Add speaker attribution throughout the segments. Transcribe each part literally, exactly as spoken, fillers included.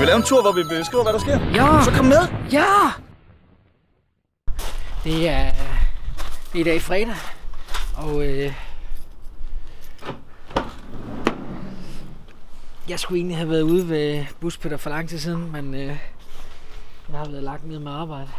Speaker 1: lave en tur, hvor vi beskriver, hvad der sker?
Speaker 2: Ja!
Speaker 1: Så kom med!
Speaker 2: Ja! Det er, det er i dag fredag, og øh, jeg skulle egentlig have været ude ved Buspeter for lang tid siden, men øh, jeg har været lagt ned med arbejde.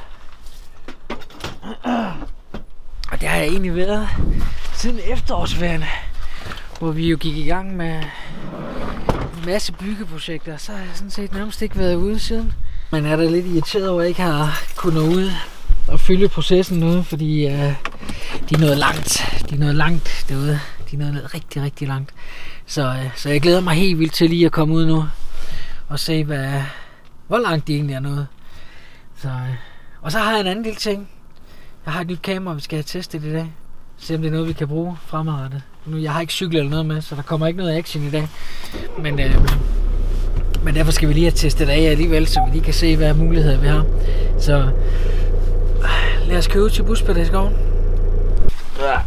Speaker 2: Og det har jeg egentlig været siden efterårsferien, hvor vi jo gik i gang med en masse byggeprojekter. Så har jeg sådan set nærmest ikke været ude siden. Men jeg er da lidt irriteret over, at jeg ikke har kunnet ud og følge processen nu, fordi øh, de er noget langt. De er noget langt derude. De er noget rigtig, rigtig langt. Så, øh, så jeg glæder mig helt vildt til lige at komme ud nu og se, hvad, hvor langt de egentlig er nået. Så, øh, og så har jeg en anden lille ting. Jeg har et nyt kamera, vi skal have testet i dag. Se om det er noget, vi kan bruge fremadrettet. Nu, jeg har ikke cykel eller noget med, så der kommer ikke noget action i dag. Men, øh, men derfor skal vi lige have testet det af alligevel, så vi lige kan se, hvad muligheder vi har. Så lad os køre ud til Buspeter i skoven. Ja.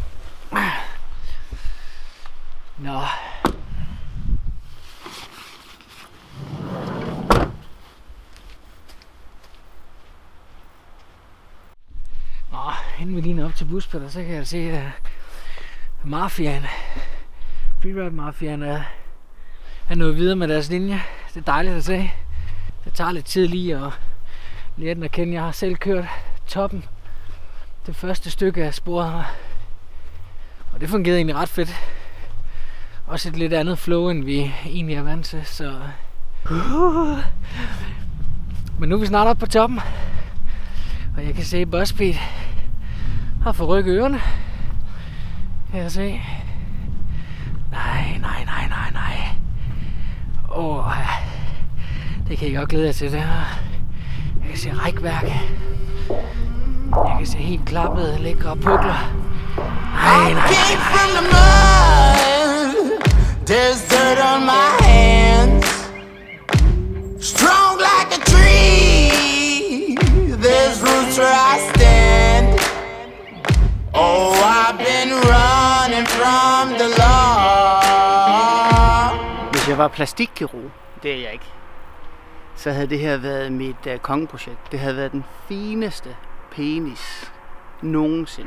Speaker 2: Nå. Nå, inden vi lige når op til Buspeter, så kan jeg se, at mafiaen, freeride mafiaen er, er nået videre med deres linje. Det er dejligt at se. Det tager lidt tid lige at lære den at kende. Jeg har selv kørt toppen, det første stykke af sporet her. Og det fungerede egentlig ret fedt. Også et lidt andet flow, end vi egentlig er vant til. Så uh. Men nu er vi snart oppe på toppen. Og jeg kan se, at Buspeed har forrykket ørerne. Kan jeg se. Nej, nej, nej, nej, nej. Åh, oh, det kan jeg godt glæde jer til, det her. Jeg kan se rækværk. Jeg kan se helt klappede, lækre pukler. Nej, nej, nej, nej.
Speaker 3: There's dirt on my hands. Strong like a tree. There's roots where I stand. Oh, I've been running from the law.
Speaker 4: Hvis jeg var plastikkirurg, det er jeg ikke, så havde det her været mit uh, kongeprojekt. Det havde været den fineste penis nogensinde.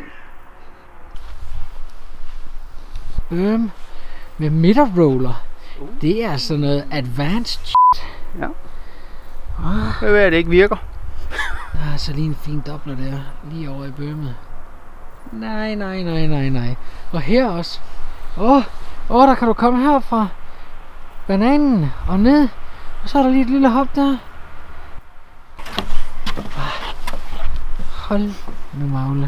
Speaker 2: Øhm, med midterroller. Uh. Det er sådan noget advanced shit.
Speaker 4: Ja. Ah. Det er det ikke virker.
Speaker 2: Der er så lige en fin dobbler der, lige over i bømmet. Nej, nej, nej, nej, nej. Og her også. Åh, oh, oh, der kan du komme herop fra bananen og ned. Og så er der lige et lille hop der. Hold nu magle.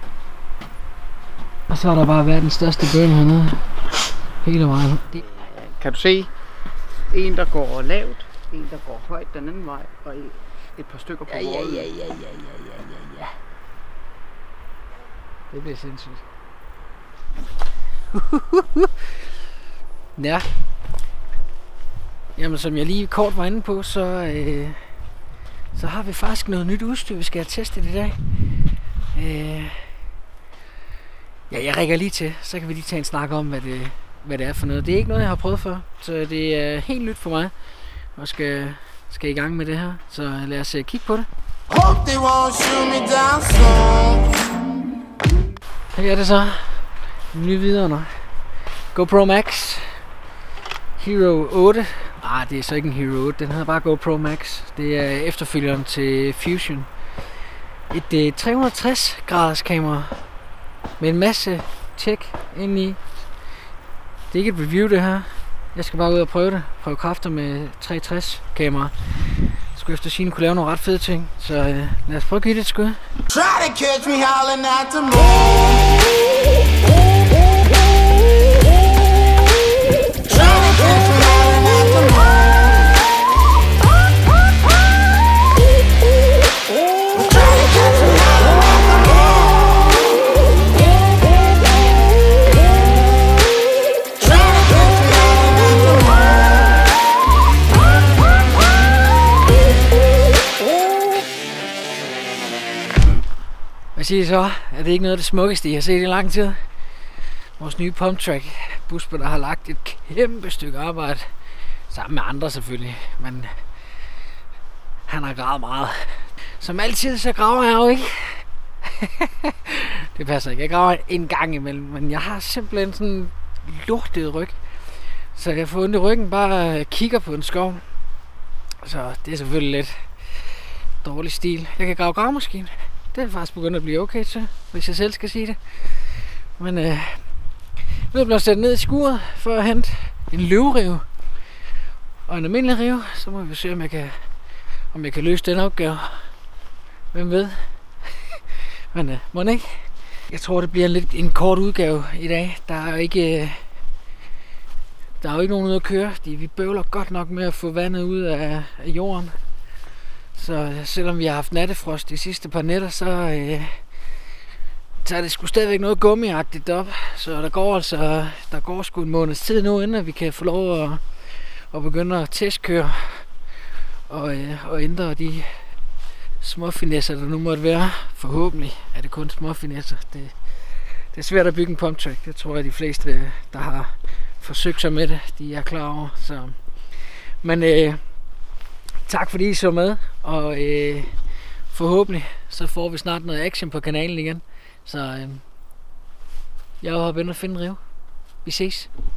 Speaker 2: Og så er der bare verdens største bøm hernede. Hele vejen.
Speaker 4: Kan du se? En der går lavt, en der går højt den anden vej, og et par stykker på
Speaker 2: ja, ja,
Speaker 4: volden.
Speaker 2: ja, ja, ja, ja, ja, ja, ja. Det bliver sindssygt. Ja. Jamen som jeg lige kort var inde på, så, øh, så har vi faktisk noget nyt udstyr, vi skal have testet i dag. Øh, ja, jeg rækker lige til, så kan vi lige tage en snak om, hvad det, hvad det er for noget. Det er ikke noget, jeg har prøvet før, så det er helt nyt for mig, og skal, skal i gang med det her. Så lad os kigge på det. Her er det så. Nye videre. GoPro Max Hero otte. Ah, det er så ikke en Hero otte, den hedder bare GoPro Max. Det er efterfølgeren til Fusion. Et tre hundrede og tres graders kamera med en masse tjek indeni. Det er ikke et review det her. Jeg skal bare ud og prøve det. Prøve kræfter med tre tres kamera. Jeg skulle efter sigende kunne lave nogle ret fede ting. Så øh, lad os prøve at give det et skud.
Speaker 3: Try to catch me howling at the moon.
Speaker 2: Hvad siger I så? Er det ikke noget af det smukkeste, I har set i lang tid? Vores nye pump track. Buspeter, der har lagt et kæmpe stykke arbejde. Sammen med andre selvfølgelig. Men Han har gravet meget. Som altid, så graver jeg jo ikke. Det passer ikke. Jeg graver en gang imellem, men jeg har simpelthen sådan en lortet ryg. Så jeg får ondt i ryggen, bare kigger på en skov. Så det er selvfølgelig lidt dårlig stil. Jeg kan grave gravemaskine. Det er faktisk begyndt at blive okay til, hvis jeg selv skal sige det. Men øh, nu er jeg blevet sat ned i skuret for at hente en løverive og en almindelig rive. Så må vi se, om jeg kan, om jeg kan løse den opgave. Hvem ved? Men øh, må ikke? Jeg tror, det bliver en lidt en kort udgave i dag. Der er jo ikke, øh, der er jo ikke nogen ude at køre. De, vi bøvler godt nok med at få vandet ud af, af jorden. Så selvom vi har haft nattefrost de sidste par nætter, så, øh, så er det sgu stadigvæk noget gummiagtigt op. Så der går altså der går sgu en måneds tid nu, inden vi kan få lov at, at begynde at testkøre og, øh, og ændre de småfinesser, der nu måtte være. Forhåbentlig er det kun småfinesser. Det, det er svært at bygge en pump track. Det tror jeg, de fleste, der har forsøgt sig med det, de er klar over. Så. Men øh, tak fordi I så med, og øh, forhåbentlig så får vi snart noget action på kanalen igen. Så øh, jeg er oppe og finde en rive. Vi ses.